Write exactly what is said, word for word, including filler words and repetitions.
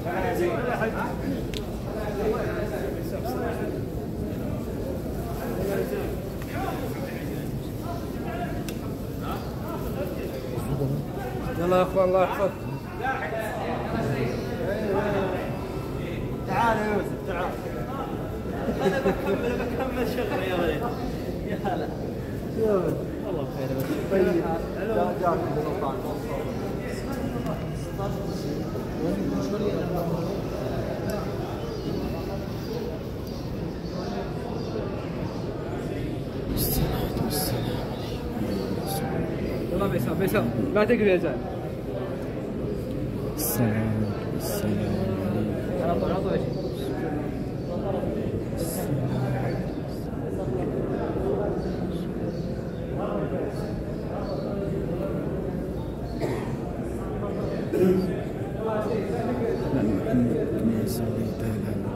يلا يا اخوان الله يحفظك. تعال يا يوسف تعال. انا بكمل بكمل شغلي يا ولد. يا هلا. يا ولد. والله بخير يا ولد. طيب. جاك الصلاة والسلام عليكم. يلا بيسام بيسام ما تقري يا زلمه. الصلاة والسلام عليكم. على طول على طول. محمد كما صليت على